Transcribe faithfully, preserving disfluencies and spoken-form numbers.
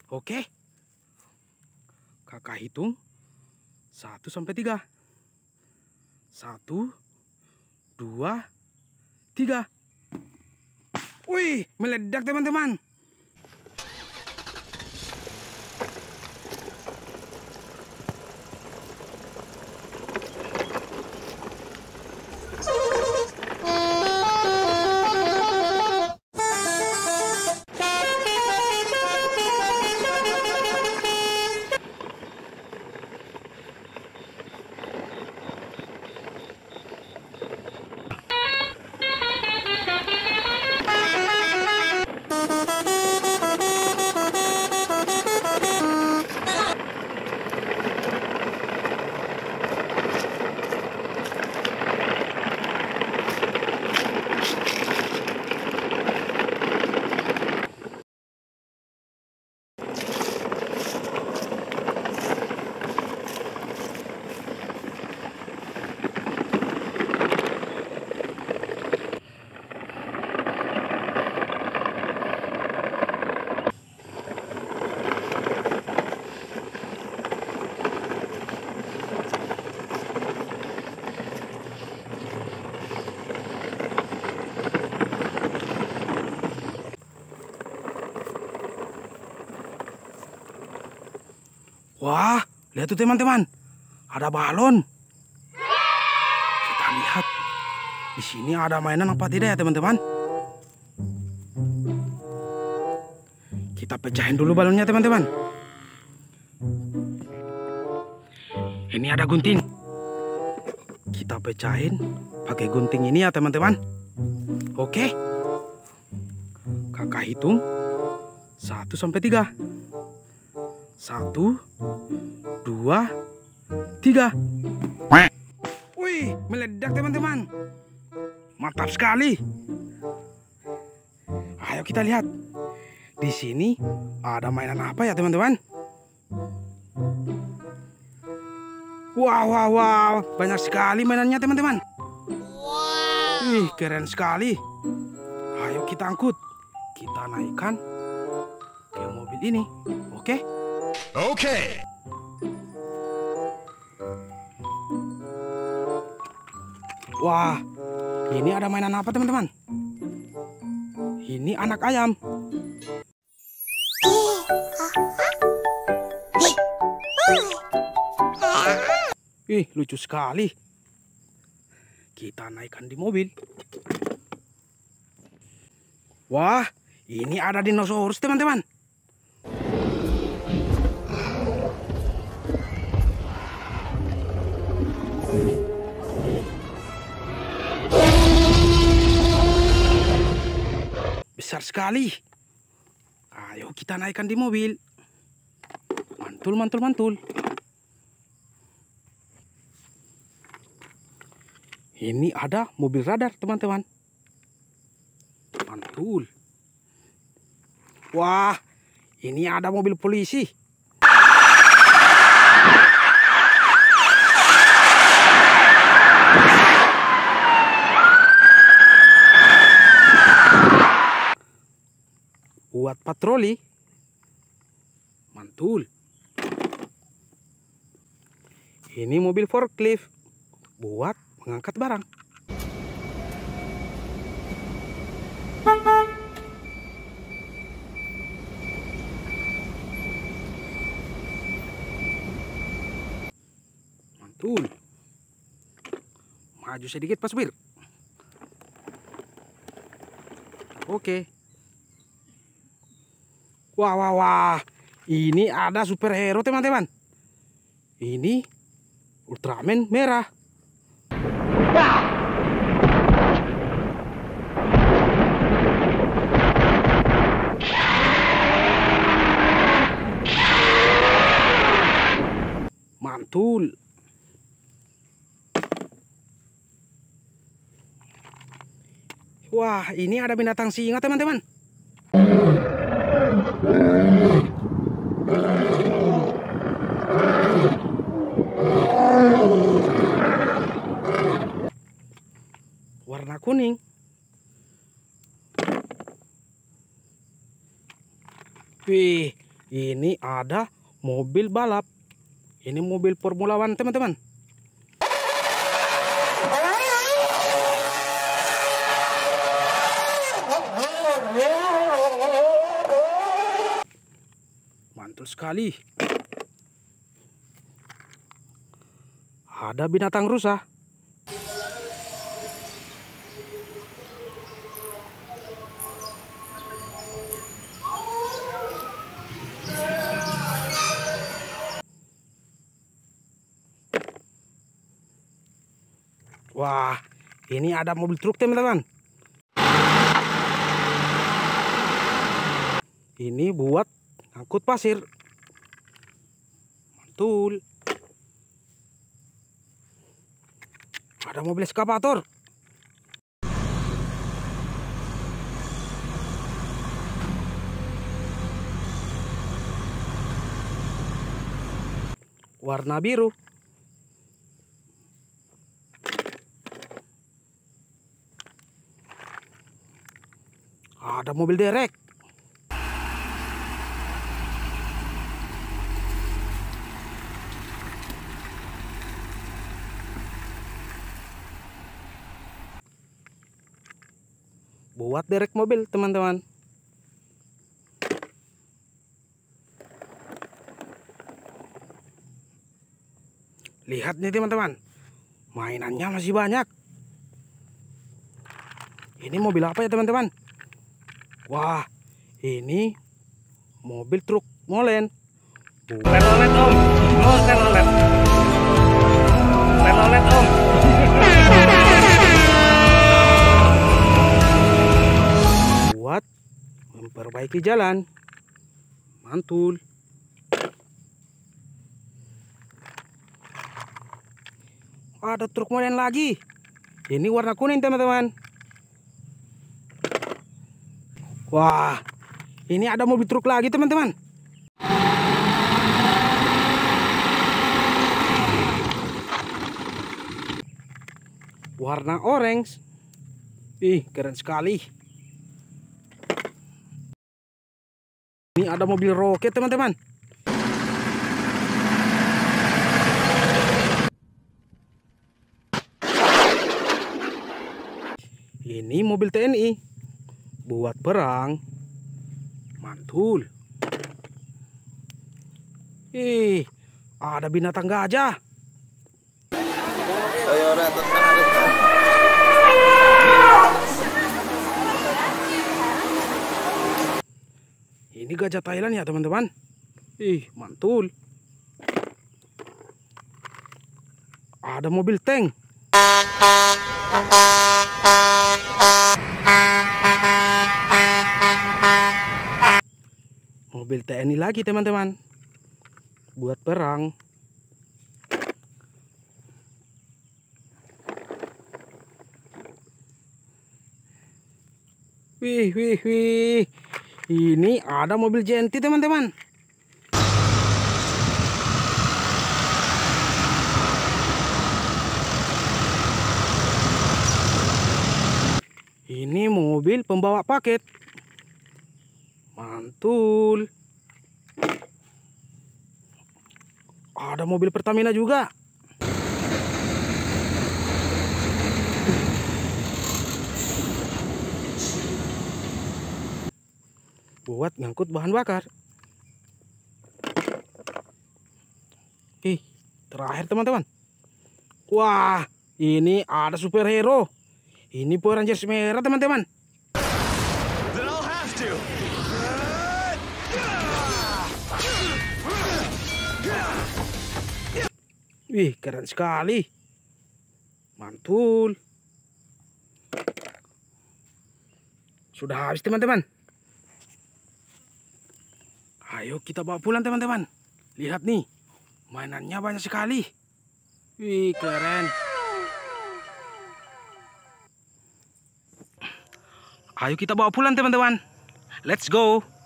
Oke. Kakak hitung satu sampai tiga. Satu, dua, tiga. Wih, meledak teman-teman. Wah, lihat tuh teman-teman, ada balon. Kita lihat di sini ada mainan apa tidak ya teman-teman? Kita pecahin dulu balonnya teman-teman. Ini ada gunting. Kita pecahin pakai gunting ini ya teman-teman. Oke. Kakak hitung satu sampai tiga. Satu, dua, tiga. Wih, meledak teman-teman. Mantap sekali. Ayo kita lihat. Di sini ada mainan apa ya teman-teman? Wow, wow, wow. Banyak sekali mainannya teman-teman. Wih, keren sekali. Ayo kita angkut. Kita naikkan ke mobil ini. Oke? Oke. Wah, ini ada mainan apa teman-teman? Ini anak ayam. Ih, lucu sekali. Kita naikkan di mobil. Wah, ini ada dinosaurus teman-teman. Besar sekali. Ayo kita naikkan di mobil. Mantul, mantul, mantul. Ini ada mobil radar teman-teman. Mantul. Wah, ini ada mobil polisi. Buat patroli. Mantul. Ini mobil forklift buat mengangkat barang. Mantul. Maju sedikit Pak Supir. Oke. Wah, wah, wah. Ini ada superhero teman-teman. Ini Ultraman merah. Mantul. Wah, ini ada binatang singa teman-teman. Warna kuning. Wih, Ini ada mobil balap. Ini mobil Formula One, teman-teman. Mantul sekali. Ada binatang rusa. Wah, ini ada mobil truk, teman-teman. Ini buat angkut pasir. Mantul. Ada mobil eskavator. Warna biru. Ada mobil derek. Buat derek mobil, teman-teman. Lihat nih, teman-teman. Mainannya masih banyak. Ini mobil apa ya, teman-teman? Wah, ini mobil truk molen. Telolet om, oh telolet, telolet om. Buat memperbaiki jalan. Mantul. Ada truk molen lagi. Ini warna kuning, teman-teman. Wah, ini ada mobil truk lagi, teman-teman. Warna orange. Ih, keren sekali. Ini ada mobil roket, teman-teman. Ini mobil T N I buat perang. Mantul. Ih, ada binatang gajah. Ini gajah Thailand ya, teman-teman. Ih, mantul. Ada mobil tank. Mobil T N I lagi, teman-teman. Buat perang. Wih, wih, wih. Ini ada mobil Genti, teman-teman. Ini mobil pembawa paket. Mantul. Ada mobil Pertamina juga. Buat ngangkut bahan bakar. Ih, terakhir, teman-teman. Wah, ini ada superhero. Ini Power Rangers merah, teman-teman. Wih, keren sekali. Mantul. Sudah habis, teman-teman. Ayo kita bawa pulang, teman-teman. Lihat nih, mainannya banyak sekali. Wih, keren. Ayo kita bawa pulang, teman-teman. Let's go.